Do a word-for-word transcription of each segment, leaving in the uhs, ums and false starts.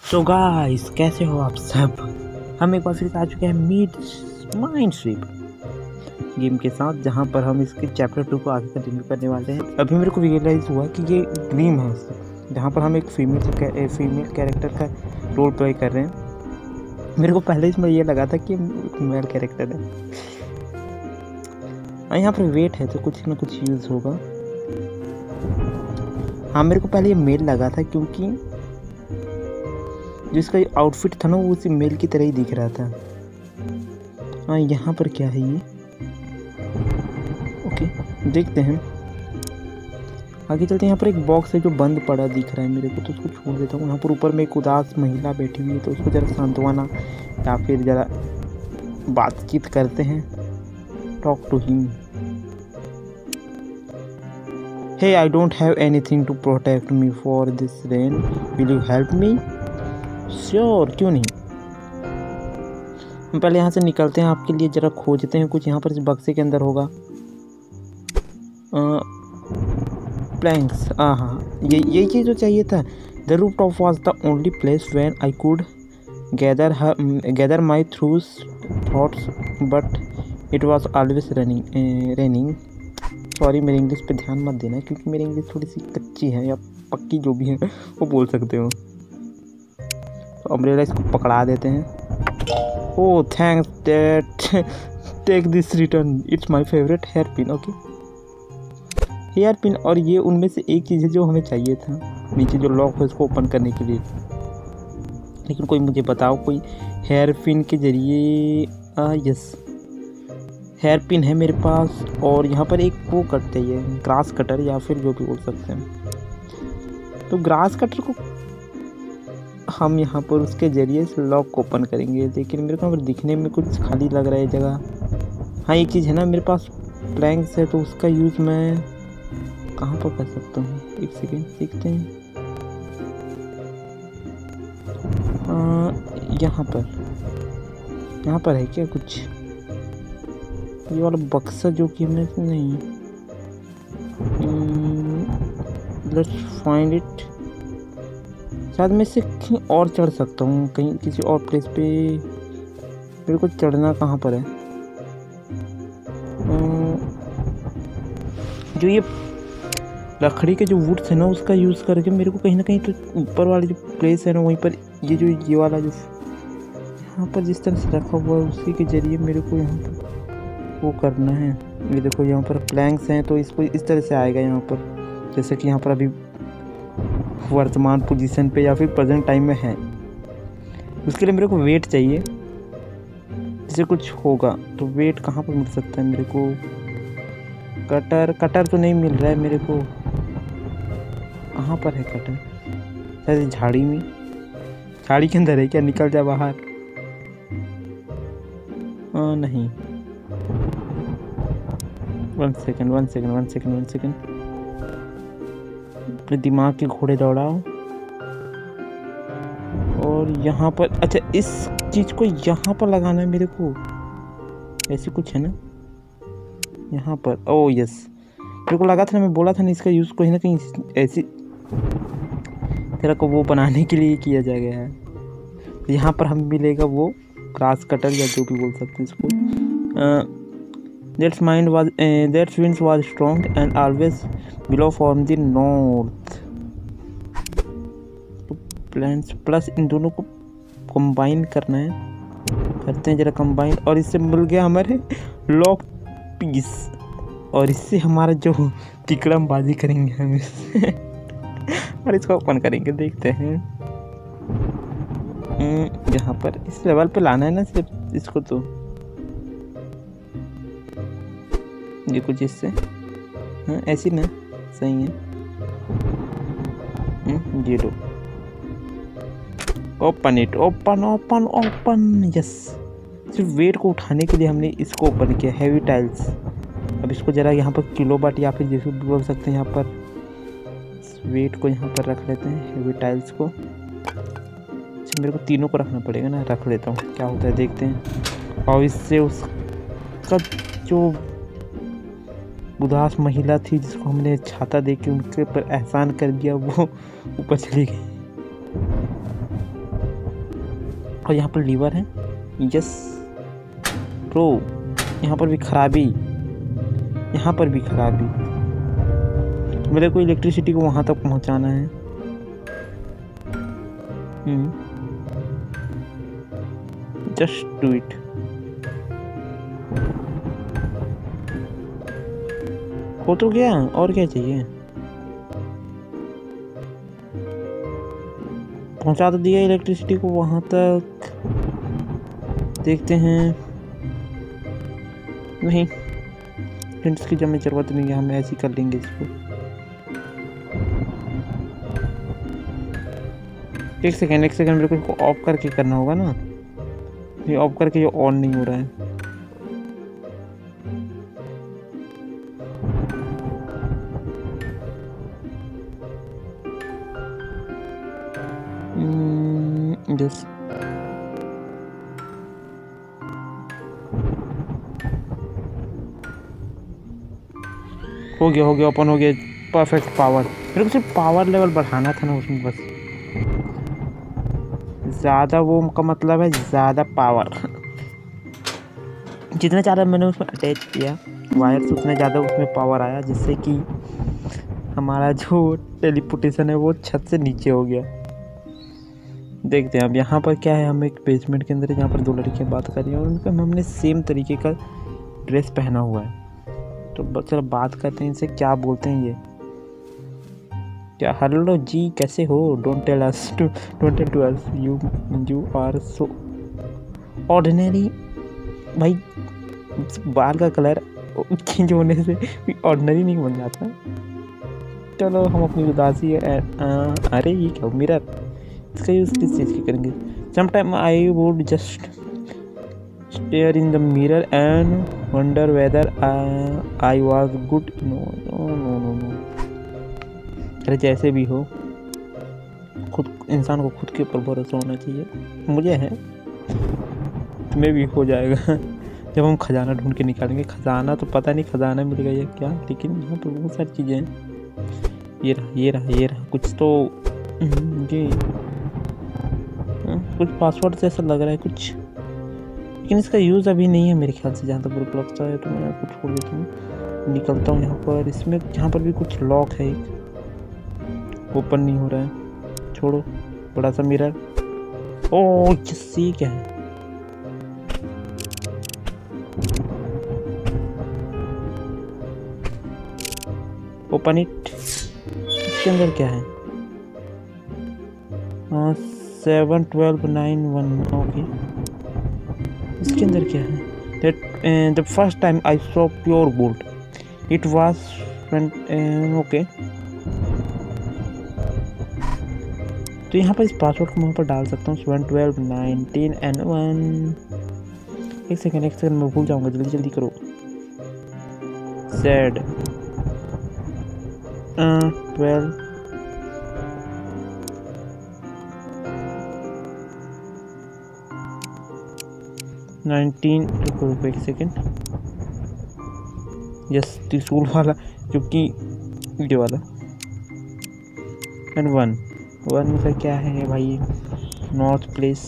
So guys, कैसे हो आप सब। हम एक बार फिर आ चुके हैं मीट माइनस्वीप गेम के साथ, जहां पर हम इसके चैप्टर टू को आगे कंटिन्यू करने वाले हैं। अभी मेरे को रियलाइज़ हुआ कि ये ड्रीम है, जहां पर हम एक फीमेल फीमेल कैरेक्टर का रोल प्ले कर रहे हैं। मेरे को पहले इसमें ये लगा था कि मेल कैरेक्टर है। यहाँ पर वेट है तो कुछ ना कुछ यूज़ होगा। हाँ, मेरे को पहले ये मेल लगा था क्योंकि जिसका आउटफिट था ना वो उसी मेल की तरह ही दिख रहा था। हाँ, यहाँ पर क्या है ये? ओके, देखते हैं आगे चलते हैं। यहाँ पर एक बॉक्स है जो बंद पड़ा दिख रहा है मेरे को, तो उसको छोड़ देता हूँ। यहाँ पर ऊपर में एक उदास महिला बैठी हुई है, तो उसको ज़रा सांत्वना या फिर ज़रा बातचीत करते हैं। Talk to him. Hey, I don't have anything to protect me for this rain, will you help me? Sure, क्यों नहीं। हम पहले यहाँ से निकलते हैं, आपके लिए जरा खोजते हैं कुछ। यहाँ पर इस बक्से के अंदर होगा प्लैंक्स। हाँ हाँ, ये यही चीज़ जो चाहिए था। The roof top was the only place when I could gather gather my through thoughts, but it was always running raining. Sorry, मेरी इंग्लिश पे ध्यान मत देना क्योंकि मेरी इंग्लिश थोड़ी सी कच्ची है या पक्की, जो भी है वो बोल सकते हो। तो अम्ब्रेला इसको पकड़ा देते हैं। Oh thanks that, take this return, it's my favourite hair pin. Okay, hair pin, और ये उनमें से एक चीज़ है जो हमें चाहिए था। नीचे जो लॉक है उसको ओपन करने के लिए। लेकिन कोई मुझे बताओ, कोई हेयर पिन के जरिए। यस, हेयर पिन है मेरे पास। और यहाँ पर एक वो कटते है, ग्रास कटर या फिर जो भी बोल सकते हैं। तो ग्रास कटर को हम यहाँ पर उसके ज़रिए से लॉक को ओपन करेंगे। लेकिन मेरे को दिखने में कुछ खाली लग रहा है जगह। हाँ, एक चीज़ है ना, मेरे पास प्लैंक्स है, तो उसका यूज़ मैं कहाँ पर कर सकता हूँ? एक सेकेंड, सीखते हैं। यहाँ पर यहाँ पर है क्या कुछ? ये वाला बक्सा जो कि हमने नहीं। Let's find it. शायद मैं इससे कहीं और चढ़ सकता हूँ, कहीं किसी और प्लेस पे। मेरे को चढ़ना कहाँ पर है? जो ये लकड़ी के जो वुड्स है ना, उसका यूज़ करके मेरे को कहीं ना कहीं तो ऊपर वाली जो प्लेस है ना, वहीं पर ये जो ये वाला जो यहाँ पर जिस तरह से रखा हुआ है, उसी के ज़रिए मेरे को यहाँ पर वो करना है। ये देखो, यहाँ पर प्लैंक्स हैं, तो इसको इस तरह से आएगा यहाँ पर, जैसे कि यहाँ पर अभी वर्तमान पोजीशन पे या फिर प्रेजेंट टाइम में है। उसके लिए मेरे को वेट चाहिए, जैसे कुछ होगा। तो वेट कहाँ पर मिल सकता है मेरे को? कटर कटर तो नहीं मिल रहा है मेरे को। कहाँ पर है कटर? शायद झाड़ी में, झाड़ी के अंदर है क्या? निकल जा बाहर। आ, नहीं, one second one second one second one second अपने दिमाग के घोड़े दौड़ाओ। और यहाँ पर, अच्छा, इस चीज़ को यहाँ पर लगाना है मेरे को। ऐसी कुछ है ना यहाँ पर। ओह यस, मेरे को लगा था ना, मैं बोला था ना, इसका यूज़ कहीं ना कहीं ऐसी तरह को वो बनाने के लिए किया जाएगा है। तो यहाँ पर हम मिलेगा वो ग्रास कटर या जो भी बोल सकते हैं इसको। That mind was uh, that winds was strong and always blow from the north. तो प्लांट्स प्लस इन दोनों को कंबाइन करना है। करते हैं जरा कंबाइन, और इससे मिल गया हमारे लॉक पीस। और इससे हमारा जो तिकड़मबाजी करेंगे हम इससे और इसको ओपन करेंगे। देखते हैं यहाँ पर इस लेवल पे लाना है ना सिर्फ इसको। तो ये कुछ इससे, हाँ ऐसी ना, सही है। ये लो, open it, open open open. Yes, सिर्फ वेट को उठाने के लिए हमने इसको ओपन किया, हैवी टाइल्स। अब इसको जरा यहाँ पर किलो बाट या फिर जैसे बोल सकते हैं, यहाँ पर वेट को यहाँ पर रख लेते हैं, हैवी टाइल्स को। अच्छा, मेरे को तीनों को रखना पड़ेगा ना, रख लेता हूँ, क्या होता है देखते हैं। और इससे उसका जो उदास महिला थी जिसको हमने छाता दे के उनके ऊपर एहसान कर दिया, वो ऊपर चली गई। और यहाँ पर लीवर है। यस प्रो, यहाँ पर भी खराबी, यहाँ पर भी खराबी। मेरे को इलेक्ट्रिसिटी को वहाँ तक पहुँचाना है। Just do it. हो तो गया, और क्या चाहिए। पहुंचा तो दिया इलेक्ट्रिसिटी को वहां तक। देखते हैं। नहीं, हिंट्स की जब जरूरत नहीं है, हम ऐसे ही कर लेंगे इसको। एक सेकेंड एक सेकेंड मेरे को ऑफ करके करना होगा ना। ये ऑफ करके ये ऑन नहीं हो रहा है। Yes. हो गया हो गया ओपन हो गया। Perfect power. मेरे को सिर्फ पावर लेवल बढ़ाना था ना उसमें बस। ज़्यादा वो का मतलब है ज़्यादा पावर। जितना ज़्यादा मैंने उसमें अटैच किया वायर से उतना ज़्यादा उसमें पावर आया, जिससे कि हमारा जो टेलीपोर्टेशन है वो छत से नीचे हो गया। देखते हैं अब यहाँ पर क्या है। हम एक बेसमेंट के अंदर जहाँ पर दो लड़कियाँ बात कर रही हैं और उनका हमने सेम तरीके का ड्रेस पहना हुआ है। तो बस चलो बात करते हैं इनसे, क्या बोलते हैं ये। क्या हेलो जी कैसे हो। Don't tell us to don't tell to us you you are so ordinary. भाई बाल का कलर चेंज होने से ऑर्डिनरी नहीं बन जाता। चलो हम अपनी उदासी है। अरे ये क्या मिरर, इसका यूज़ किस चीज़ की करेंगे। Sometime I would just stare in the mirror and wonder whether I was good. No no no no. अरे जैसे भी हो, खुद इंसान को खुद के ऊपर भरोसा होना चाहिए। मुझे है, तुम्हें भी हो जाएगा जब हम खजाना ढूंढ के निकालेंगे। खजाना तो पता नहीं खजाना मिलेगा या क्या, लेकिन यहाँ पर बहुत सारी चीज़ें हैं। ये रहा ये रहा ये रहा कुछ तो ये कुछ पासवर्ड से ऐसा लग रहा है कुछ, लेकिन इसका यूज़ अभी नहीं है मेरे ख्याल से, जहाँ तक मेरे को लगता है। तो मैं कुछ छोड़ देता हूँ, निकलता हूँ यहाँ पर। इसमें यहाँ पर भी कुछ लॉक है, एक ओपन नहीं हो रहा है। छोड़ो, बड़ा सा मिरर। ओह ये क्या है। Open it. इसके अंदर क्या है। हाँ seven twelve nine one. Okay, इसके अंदर क्या है। That the first time I saw pure gold it was okay. तो यहाँ पर इस पासवर्ड को मैं पर डाल सकता हूँ seven twelve nineteen and one. एक सेकेंड एक सेकेंड मैं भूल जाऊँगा, जल्दी जल्दी करो। Z twelve nineteen. रुको रुको एक सेकेंड। यस त्रिशूल वाला, क्योंकि ये वाला। एंड वन वन का क्या है भाई। नॉर्थ प्लेस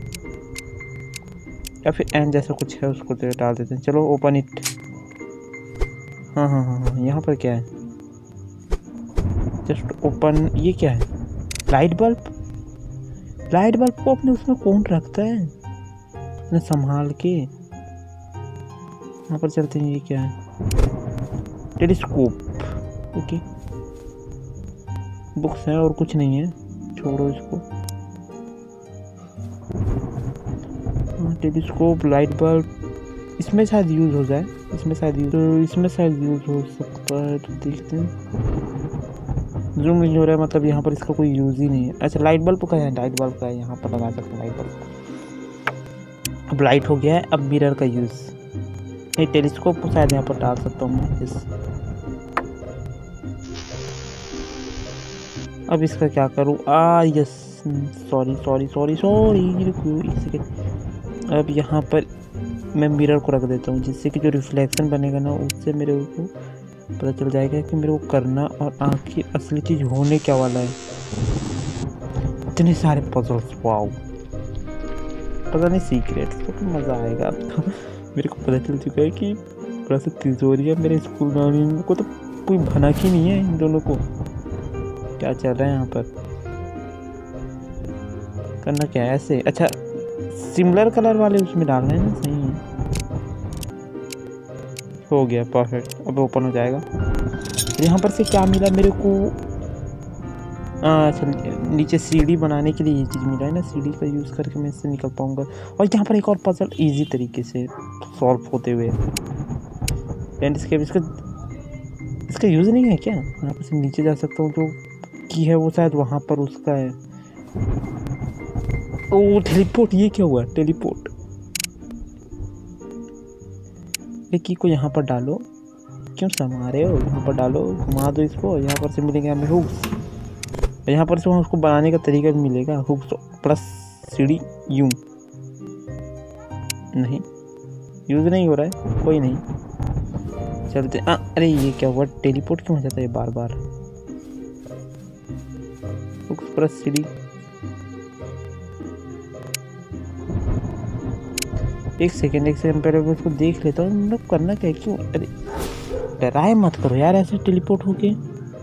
या फिर एन जैसा कुछ है, उसको तो डाल देते हैं। चलो ओपन इट। हाँ हाँ हाँ हाँ यहाँ पर क्या है। Just open. ये क्या है। Light bulb. लाइट बल्ब को अपने उसमें कौन रखता है इतने संभाल के। यहाँ पर चलते हैं। ये क्या है। टेलीस्कोप। ओके, बुक्स है और कुछ नहीं है, छोड़ो इसको। टेलीस्कोप, लाइट बल्ब, इसमें शायद यूज हो जाए। इसमें शायद यूज तो इसमें शायद यूज हो सकता है। तो देखते हैं। जूम नहीं हो रहा है, मतलब यहाँ पर इसका कोई यूज ही नहीं है। अच्छा लाइट बल्ब का है, लाइट बल्ब का है, यहाँ पर लगा सकते हैं लाइट बल्ब। अब लाइट हो गया है। अब मिरर का यूज, ये टेलीस्कोप को शायद यहाँ पर डाल सकता हूँ मैं। इस अब इसका क्या करूँ। Ah yes sorry sorry sorry sorry रुको एक सेकेंड। अब यहाँ पर मैं मिरर को रख देता हूँ, जिससे कि जो रिफ्लेक्शन बनेगा ना, उससे मेरे को पता चल जाएगा कि मेरे को करना और आखिर असली चीज़ होने क्या वाला है। इतने सारे पजल्स, वाओ। पता नहीं सीक्रेट्स तो मज़ा आएगा। अब तो मेरे को पता चल चुका है कि थोड़ा सा तिजोरिया मेरे स्कूल में इन को तो कोई भनक ही नहीं है इन दोनों को। क्या चल रहा है यहाँ पर? करना क्या है ऐसे? अच्छा सिमिलर कलर वाले उसमें डालना है ना, सही है। हो गया परफेक्ट, अब ओपन हो जाएगा। यहाँ पर से क्या मिला मेरे को? अच्छा नीचे सीढ़ी बनाने के लिए ये चीज़ मिला है ना, सीढ़ी का यूज़ करके मैं इससे निकल पाऊँगा। और यहाँ पर एक और पजल इजी तरीके से सॉल्व होते हुए लैंडस्केप, इसका इसका यूज़ नहीं है क्या? यहाँ पर से नीचे जा सकता हूँ, जो की है वो शायद वहाँ पर उसका है। ओ टेलीपोर्ट, ये क्या हुआ? टेलीपोर्ट। ये की को यहाँ पर डालो, क्यों समा रहे हो? यहाँ पर डालो, घुमा दो इसको, यहाँ पर से मिलेंगे हमें हुक्स। यहाँ पर से वहाँ उसको बनाने का तरीका भी मिलेगा, हुक्स प्लस सीढ़ी। यूं नहीं यूज़ नहीं हो रहा है, कोई नहीं चलते। आ, अरे ये क्या हुआ? टेलीपोर्ट क्यों हो जाता है बार बार? हुक्स प्लस सीढ़ी। एक सेकेंड एक सेकेंड पहले मैं उसको देख लेता हूँ, मतलब करना क्या है? क्यों? अरे डराए मत करो यार ऐसे टेलीपोर्ट होके।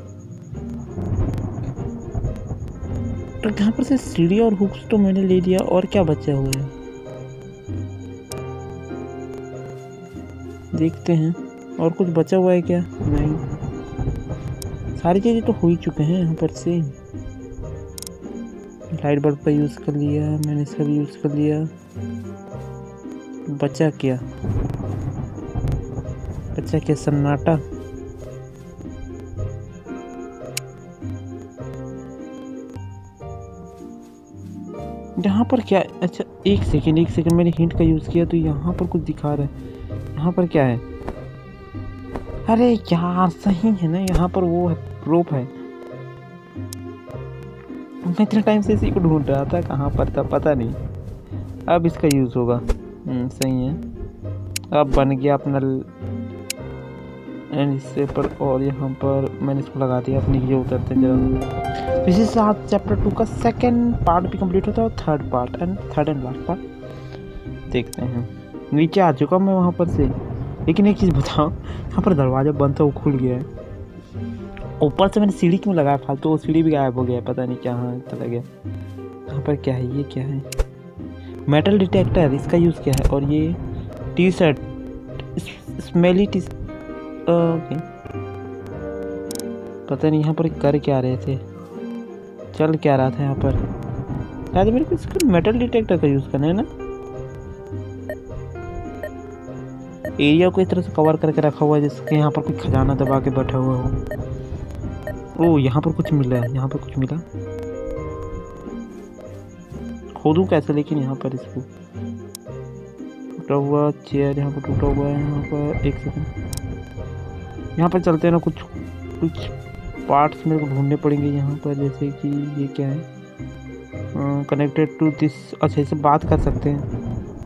तो यहाँ पर से सीढ़ी और हुक्स तो मैंने ले लिया, और क्या बचा हुआ है देखते हैं। और कुछ बचा हुआ है क्या? नहीं, सारी चीज़ें तो हो ही चुके हैं। यहाँ पर से लाइट बल्ब का यूज़ कर लिया मैंने, इसका भी यूज़ कर लिया। बचा क्या? बचा क्या? सन्नाटा। यहाँ पर क्या? अच्छा एक सेकेंड एक सेकेंड मैंने हिंट का यूज़ किया तो यहाँ पर कुछ दिखा रहा है। यहाँ पर क्या है? अरे यार सही है ना, यहाँ पर वो रोप है। मैं इतने टाइम से इसी को ढूंढ रहा था, कहाँ पर था पता नहीं। अब इसका यूज़ होगा। सही है, अब बन गया अपना एंड इससे पर। और यहाँ पर मैंने इसको लगा दिया अपनी ये उतरते जरा। इसी साथ चैप्टर टू का सेकंड पार्ट भी कंप्लीट होता है और third part and third and last part देखते हैं। नीचे आ चुका मैं वहाँ पर से, लेकिन एक चीज़ बताओ, यहाँ पर दरवाज़ा बंद था वो खुल गया है। ऊपर से मैंने सीढ़ी क्यों लगाया फालतू? वो सीढ़ी भी गायब हो गया, पता नहीं क्या हाँ चला गया। यहाँ पर क्या है? ये क्या है? मेटल डिटेक्टर, इसका यूज़ क्या है? और ये T shirt smelly T, okay पता नहीं यहाँ पर कर क्या रहे थे, चल क्या रहा था यहाँ पर। शायद मेरे को इसका मेटल डिटेक्टर का यूज़ करना है ना। एरिया को इस तरह से कवर करके रखा हुआ है जिसके यहाँ पर कोई खजाना दबा के बैठा हुआ हो। ओह यहाँ पर कुछ मिला है, यहाँ पर कुछ मिला। खोदूँ कैसे लेकिन यहाँ पर? इसको टूटा हुआ चेयर यहाँ पर टूटा हुआ है। यहाँ पर एक सेकंड, यहाँ पर चलते हैं ना, कुछ कुछ पार्ट्स मेरे को ढूंढने पड़ेंगे यहाँ पर। जैसे कि ये क्या है? Connected to this. अच्छा इससे बात कर सकते हैं।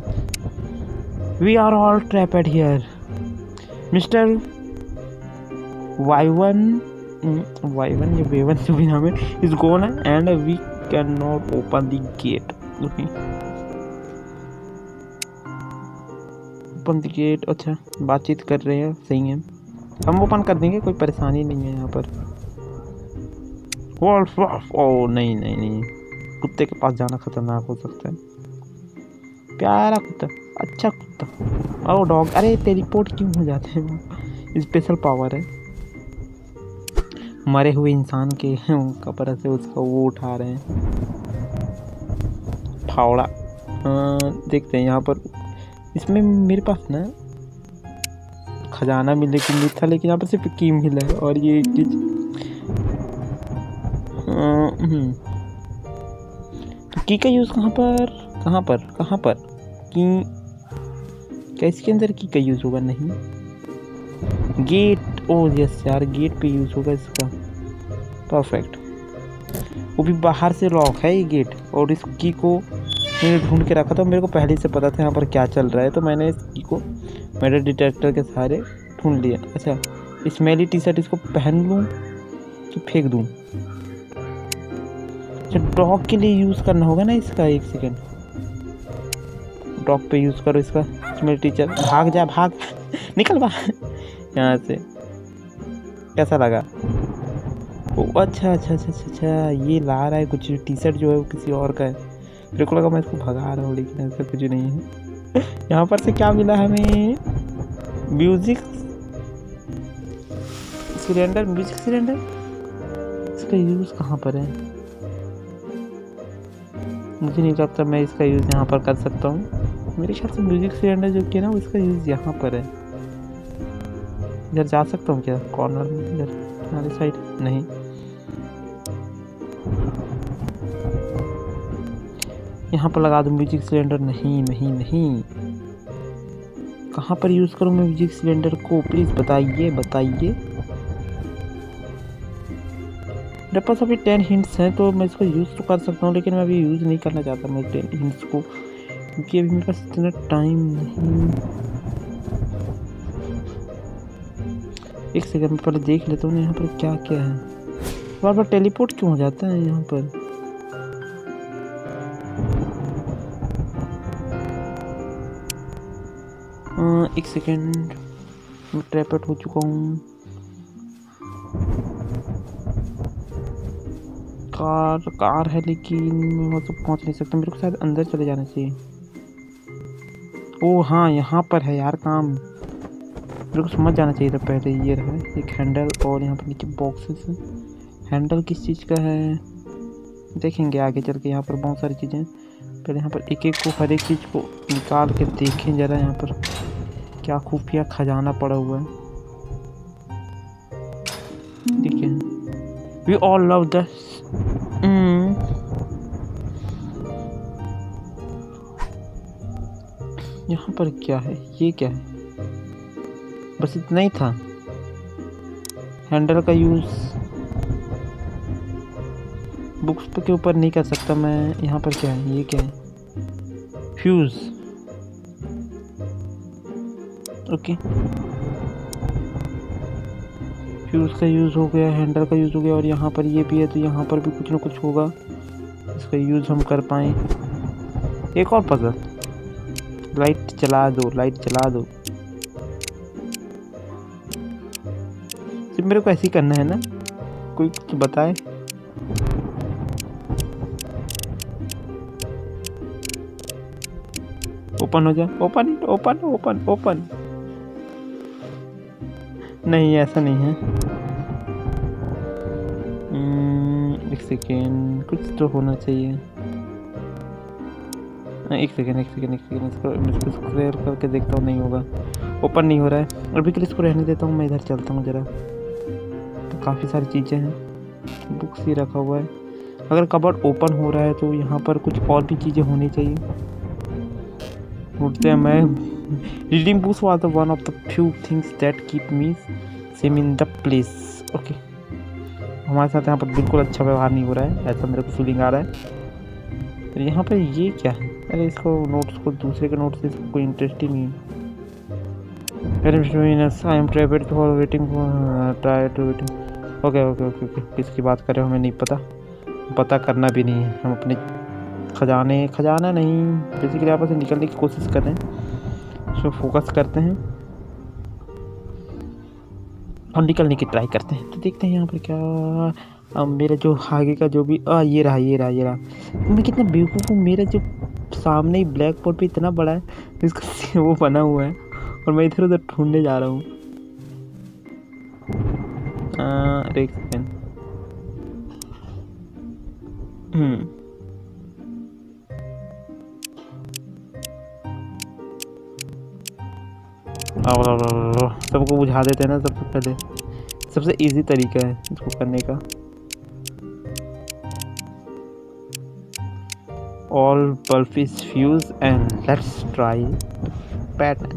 We are all trapped here mister Y one Y one ये वे वन जो भी नाम है is gone and we can not open the gate. Okay open the gate. अच्छा बातचीत कर रहे हैं, सही है, हम ओपन कर देंगे, कोई परेशानी नहीं है यहाँ पर। ओ नहीं नहीं नहीं, कुत्ते के पास जाना खतरनाक हो सकता है। प्यारा कुत्ता, अच्छा कुत्ता। ओ डॉग। अरे टेलीपोर्ट क्यों हो जाते हैं? स्पेशल पावर है, मरे हुए इंसान के कपड़े से उसका वो उठा रहे हैं फावड़ा। देखते हैं यहाँ पर। इसमें मेरे पास ना खजाना मिलने की उम्मीद था, लेकिन यहाँ पर सिर्फ की मिला है। और ये चीज तो की का यूज़ कहाँ पर कहाँ पर कहाँ पर की? क्या इसके अंदर की का यूज़ होगा? नहीं, गेट। ओ यस यार, गेट पे यूज़ होगा इसका। परफेक्ट, वो भी बाहर से लॉक है ये गेट। और इस की को मैंने ढूंढ के रखा था, मेरे को पहले से पता था यहाँ पर क्या चल रहा है, तो मैंने इस की को मेटल डिटेक्टर के सहारे ढूंढ लिया। अच्छा स्मेली टी शर्ट इसको पहन लूँ कि फेंक दूँ? अच्छा डॉग के लिए यूज़ करना होगा ना इसका। एक सेकेंड, डॉग पे यूज़ करो इसका। मेरे टीचर भाग जा, भाग निकल बाहर यहाँ से। कैसा लगा? ओ अच्छा अच्छा अच्छा अच्छा अच्छा, ये ला रहा है कुछ। टी शर्ट जो है वो किसी और का है। मेरे को लगा मैं इसको भगा रहा हूँ, लेकिन ऐसा कुछ नहीं है। यहाँ पर से क्या मिला हमें? Music cylinder. म्यूजिक सिलेंडर इसका यूज़ कहाँ पर है? मुझे नहीं लगता मैं इसका यूज़ यहाँ पर कर सकता हूँ। मेरे ख्याल से म्यूजिक सिलेंडर जो कि है ना, उसका यूज़ यहाँ पर है। इधर जा सकता हूँ क्या कॉर्नर में? इधर हमारी साइड नहीं। यहाँ पर लगा दूँ म्यूजिक सिलेंडर? नहीं नहीं नहीं। कहाँ पर यूज़ करूँ मैं म्यूजिक सिलेंडर को? प्लीज़ बताइए बताइए। मेरे पास अभी टेन हिंट्स हैं तो मैं इसको यूज़ तो कर सकता हूँ, लेकिन मैं अभी यूज़ नहीं करना चाहता मैं टेन हिंट्स को, क्योंकि अभी मेरे पास इतना टाइम नहीं। एक सेकंड में पहले देख लेता हूँ यहाँ पर क्या क्या है। बार बार टेलीपोर्ट क्यों हो जाता है यहाँ पर? आ, एक सेकंड, मैं ट्रैपट हो चुका हूँ। कार कार है, लेकिन मैं तो पहुँच नहीं सकता। मेरे को शायद अंदर चले जाना चाहिए। ओ हाँ, यहाँ पर है यार काम। मेरे को समझ जाना चाहिए था पहले। ये रहा एक हैंडल, और यहाँ पर नीचे बॉक्सेस है। हैंडल किस चीज़ का है देखेंगे आगे चल के। यहाँ पर बहुत सारी चीज़ें। पहले यहाँ पर एक एक को, हर एक चीज़ को निकाल के देखें ज़रा। यहाँ पर क्या खुफिया खजाना पड़ा हुआ है। ठीक है, वी ऑल लव दिस। यहाँ पर क्या है? ये क्या है? बस इतना ही था। हैंडल का यूज़ बुक्स के ऊपर नहीं कर सकता मैं। यहाँ पर क्या है? ये क्या है? फ्यूज़। ओके, फ्यूज़ का यूज़ हो गया, हैंडल का यूज़ हो गया, और यहाँ पर ये भी है, तो यहाँ पर भी कुछ ना कुछ होगा इसका यूज़ हम कर पाएँ। एक और पजल। लाइट चला दो, लाइट चला दो। सिर्फ मेरे को ऐसे ही करना है ना? कोई कुछ बताए। ओपन हो जा, ओपन ओपन ओपन ओपन। नहीं, ऐसा नहीं है। एक सेकेंड, कुछ तो होना चाहिए। एक सेकेंड एक सेकेंड एक सेकेंड इसको इसको स्क्वेयर करके देखता हूँ। नहीं होगा, ओपन नहीं हो रहा है। अभी के लिए इसको रहने देता हूँ। मैं इधर चलता हूँ ज़रा। तो काफ़ी सारी चीज़ें हैं, बुक्स ही रखा हुआ है। अगर कबर्ड ओपन हो रहा है तो यहाँ पर कुछ और भी चीज़ें होनी चाहिए। उठते हैं। मैं reading books was one of the few things that keep me same in the place. Okay, हमारे साथ यहाँ पर बिल्कुल अच्छा व्यवहार नहीं हो रहा है, ऐसा मेरे को फीलिंग आ रहा है। तो यहाँ पर ये क्या है? अरे इसको नोट्स को, दूसरे के नोट्स से इसको कोई इंटरेस्ट ही नहीं है। I am travelled for waiting for try to waiting. Okay okay okay okay किसकी बात कर रहे हो हमें नहीं पता, पता करना भी नहीं है। हम अपने खजाने खजाना नहीं बेसिकली आपस से निकलने की कोशिश कर रहे हैं। उसमें फोकस करते हैं और निकलने की ट्राई करते हैं। तो देखते हैं यहाँ पर क्या। अब मेरा जो आगे का जो भी आ ये रहा ये रहा ये रहा। मैं कितना बेवकूफ़ हूँ। मेरा जो सामने ही ब्लैक बोर्ड पे इतना बड़ा है, इसका वो बना हुआ है, और मैं इधर उधर ढूंढने जा रहा हूँ। अरे एक सेकेंड। हम्म सबको बुझा देते हैं ना सबसे पहले। सबसे इजी तरीका है इसको करने का। All bulb is fused and let's try pattern.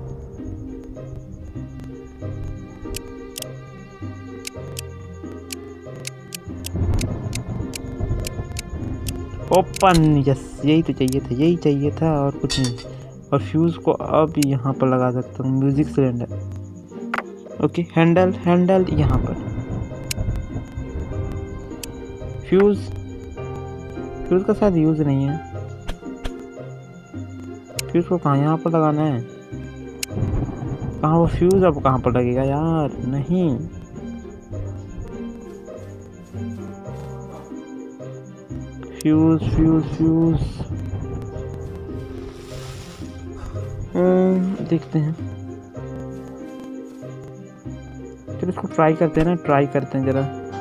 Open. Yes, यही तो चाहिए था, यही चाहिए था और कुछ नहीं। और फ्यूज़ को अब यहाँ पर लगा सकता हूँ, music cylinder. Okay, handle handle यहाँ पर। फ्यूज़ फ्यूज़ का शायद यूज़ नहीं है। फ्यूज़ को कहाँ यहाँ पर लगाना है? कहाँ वो फ्यूज़ अब कहाँ पर लगेगा यार? नहीं, फ्यूज़ फ्यूज़ फ्यूज़ देखते हैं। चलो इसको ट्राई करते हैं ना, ट्राई करते हैं जरा।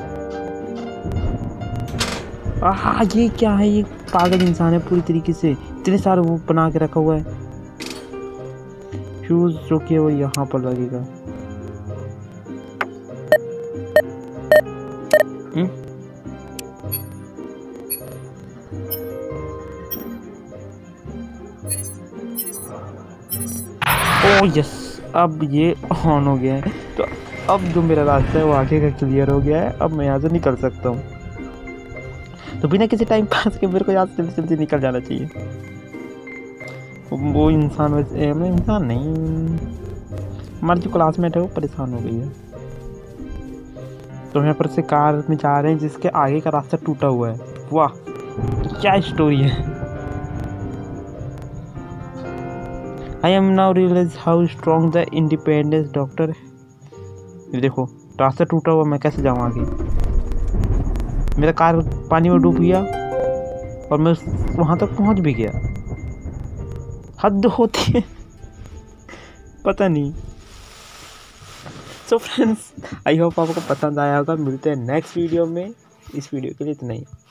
आह ये क्या है? ये पागल इंसान है पूरी तरीके से, इतने सारे वो बना के रखा हुआ है। फ्यूज जो कि है वो यहाँ पर लगेगा। हम्म ओह यस, अब ये ऑन हो गया है। तो अब जो मेरा रास्ता है वो आगे का क्लियर हो गया है। अब मैं यहाँ से निकल सकता हूँ। तो बिना किसी टाइम पास के मेरे को यहाँ से जल्दी जल्दी निकल जाना चाहिए। वो इंसान वैसे मैं इंसान नहीं, हमारी जो क्लासमेट है वो परेशान हो गई है। तो यहाँ पर से कार में जा रहे हैं जिसके आगे का रास्ता टूटा हुआ है। वाह क्या स्टोरी है। I am now realise how strong the independence doctor. देखो रास्ता टूटा हुआ, मैं कैसे जाऊँ आगे? मेरा कार पानी में डूब गया और मैं वहाँ तक पहुँच भी गया। हद होती है पता नहीं। सो फ्रेंड्स, आई होप आपको पसंद आया होगा। मिलते हैं नेक्स्ट वीडियो में। इस वीडियो के लिए इतना ही।